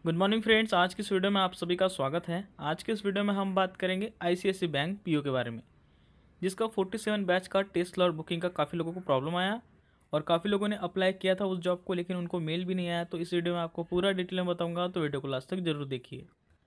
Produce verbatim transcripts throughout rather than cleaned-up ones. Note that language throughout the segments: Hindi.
गुड मॉर्निंग फ्रेंड्स, आज की इस वीडियो में आप सभी का स्वागत है। आज के इस वीडियो में हम बात करेंगे आईसीआईसीआई बैंक पीओ के बारे में, जिसका सैंतालीस बैच का टेस्ट स्लॉट बुकिंग का काफ़ी लोगों को प्रॉब्लम आया और काफ़ी लोगों ने अप्लाई किया था उस जॉब को, लेकिन उनको मेल भी नहीं आया। तो इस वीडियो में आपको पूरा डिटेल में बताऊँगा, तो वीडियो को लास्ट तक जरूर देखिए।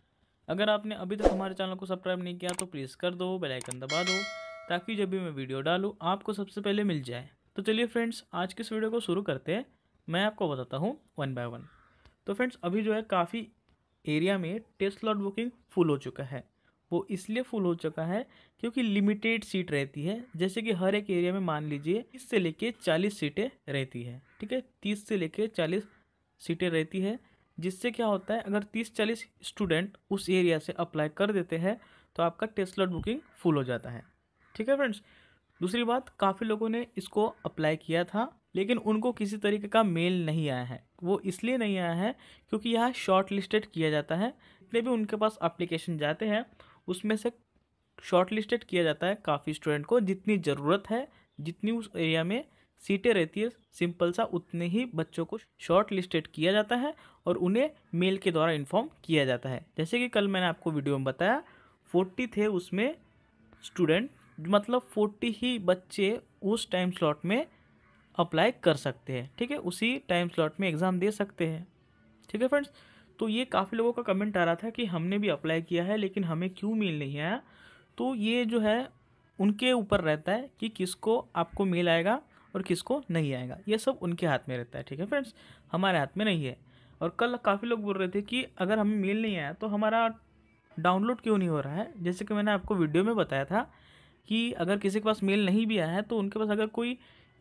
अगर आपने अभी तक हमारे चैनल को सब्सक्राइब नहीं किया तो प्लीज़ कर दो, बेल आइकन दबा दो, ताकि जब भी मैं वीडियो डालूँ आपको सबसे पहले मिल जाए। तो चलिए फ्रेंड्स, आज की इस वीडियो को शुरू करते हैं। मैं आपको बताता हूँ वन बाय वन। तो फ्रेंड्स, अभी जो है काफ़ी एरिया में टेस्ट स्लॉट बुकिंग फुल हो चुका है। वो इसलिए फुल हो चुका है क्योंकि लिमिटेड सीट रहती है। जैसे कि हर एक एरिया में मान लीजिए तीस से लेके चालीस सीटें रहती है, ठीक है। तीस से लेके चालीस सीटें रहती है, जिससे क्या होता है, अगर तीस चालीस स्टूडेंट उस एरिया से अप्लाई कर देते हैं तो आपका टेस्ट स्लॉट बुकिंग फुल हो जाता है, ठीक है फ्रेंड्स। दूसरी बात, काफ़ी लोगों ने इसको अप्लाई किया था लेकिन उनको किसी तरीके का मेल नहीं आया है। वो इसलिए नहीं आया है क्योंकि यहाँ शॉर्ट लिस्टेड किया जाता है। जितने भी उनके पास एप्लीकेशन जाते हैं उसमें से शॉर्ट लिस्टेड किया जाता है काफ़ी स्टूडेंट को, जितनी ज़रूरत है, जितनी उस एरिया में सीटें रहती है, सिंपल सा उतने ही बच्चों को शॉर्ट लिस्टेड किया जाता है और उन्हें मेल के द्वारा इन्फॉर्म किया जाता है। जैसे कि कल मैंने आपको वीडियो में बताया, फोर्टी थे उसमें स्टूडेंट, मतलब फोर्टी ही बच्चे उस टाइम स्लॉट में अप्लाई कर सकते हैं, ठीक है। उसी टाइम स्लॉट में एग्ज़ाम दे सकते हैं, ठीक है फ्रेंड्स। तो ये काफ़ी लोगों का कमेंट आ रहा था कि हमने भी अप्लाई किया है लेकिन हमें क्यों मेल नहीं आया। तो ये जो है उनके ऊपर रहता है कि किसको आपको मेल आएगा और किसको नहीं आएगा, ये सब उनके हाथ में रहता है, ठीक है फ्रेंड्स, हमारे हाथ में नहीं है। और कल काफ़ी लोग बोल रहे थे कि अगर हमें मेल नहीं आया तो हमारा डाउनलोड क्यों नहीं हो रहा है। जैसे कि मैंने आपको वीडियो में बताया था कि अगर किसी के पास मेल नहीं भी आया है तो उनके पास अगर कोई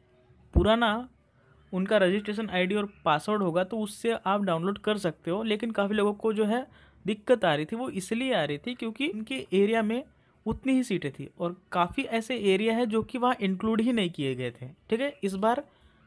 पुराना उनका रजिस्ट्रेशन आईडी और पासवर्ड होगा तो उससे आप डाउनलोड कर सकते हो। लेकिन काफ़ी लोगों को जो है दिक्कत आ रही थी, वो इसलिए आ रही थी क्योंकि उनके एरिया में उतनी ही सीटें थी और काफ़ी ऐसे एरिया है जो कि वहाँ इंक्लूड ही नहीं किए गए थे, ठीक है, इस बार।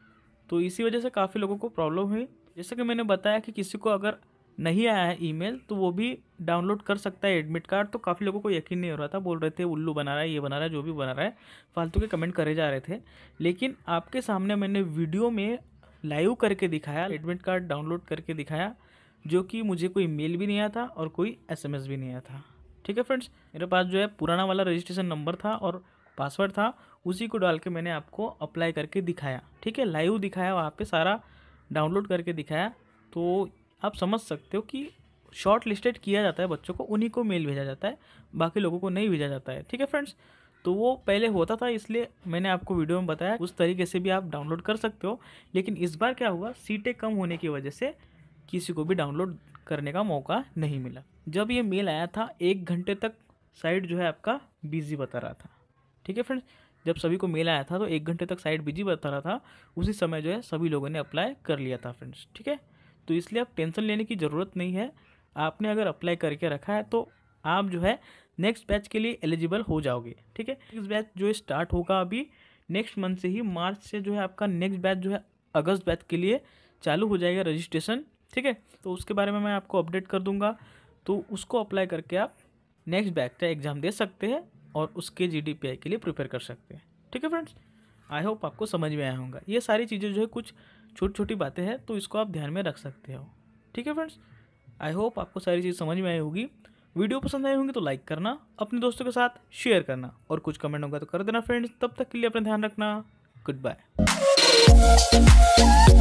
तो इसी वजह से काफ़ी लोगों को प्रॉब्लम हुई। जैसे कि मैंने बताया कि किसी को अगर नहीं आया है ईमेल तो वो भी डाउनलोड कर सकता है एडमिट कार्ड। तो काफ़ी लोगों को यकीन नहीं हो रहा था, बोल रहे थे उल्लू बना रहा है, ये बना रहा है, जो भी बना रहा है, फालतू के कमेंट करे जा रहे थे। लेकिन आपके सामने मैंने वीडियो में लाइव करके दिखाया, एडमिट कार्ड डाउनलोड करके दिखाया, जो कि मुझे कोई मेल भी नहीं आया था और कोई एसएमएस भी नहीं आया था, ठीक है फ्रेंड्स। मेरे पास जो है पुराना वाला रजिस्ट्रेशन नंबर था और पासवर्ड था, उसी को डाल के मैंने आपको अप्लाई करके दिखाया, ठीक है, लाइव दिखाया, वहाँ पे सारा डाउनलोड करके दिखाया। तो आप समझ सकते हो कि शॉर्ट लिस्टेड किया जाता है बच्चों को, उन्हीं को मेल भेजा जाता है, बाकी लोगों को नहीं भेजा जाता है, ठीक है फ्रेंड्स। तो वो पहले होता था, इसलिए मैंने आपको वीडियो में बताया, उस तरीके से भी आप डाउनलोड कर सकते हो। लेकिन इस बार क्या हुआ, सीटें कम होने की वजह से किसी को भी डाउनलोड करने का मौका नहीं मिला। जब ये मेल आया था एक घंटे तक साइट जो है आपका बिजी बता रहा था, ठीक है फ्रेंड्स। जब सभी को मेल आया था तो एक घंटे तक साइट बिजी बता रहा था, उसी समय जो है सभी लोगों ने अप्लाई कर लिया था फ्रेंड्स, ठीक है। तो इसलिए आप टेंशन लेने की ज़रूरत नहीं है। आपने अगर अप्लाई करके रखा है तो आप जो है नेक्स्ट बैच के लिए एलिजिबल हो जाओगे, ठीक है। नेक्स्ट बैच जो है स्टार्ट होगा अभी नेक्स्ट मंथ से ही, मार्च से जो है आपका नेक्स्ट बैच जो है अगस्त बैच के लिए चालू हो जाएगा रजिस्ट्रेशन, ठीक है। तो उसके बारे में मैं आपको अपडेट कर दूंगा, तो उसको अप्लाई करके आप नेक्स्ट बैच का एग्ज़ाम दे सकते हैं और उसके जी डी पी आई के लिए प्रिपेयर कर सकते हैं, ठीक है फ्रेंड्स। आई होप आपको समझ में आया होगा। ये सारी चीज़ें जो है कुछ छोटी छोटी बातें हैं, तो इसको आप ध्यान में रख सकते हो, ठीक है फ्रेंड्स। आई होप आपको सारी चीज़ समझ में आई होगी। वीडियो पसंद आई होंगी तो लाइक करना, अपने दोस्तों के साथ शेयर करना और कुछ कमेंट होगा तो कर देना फ्रेंड्स। तब तक के लिए अपना ध्यान रखना, गुड बाय।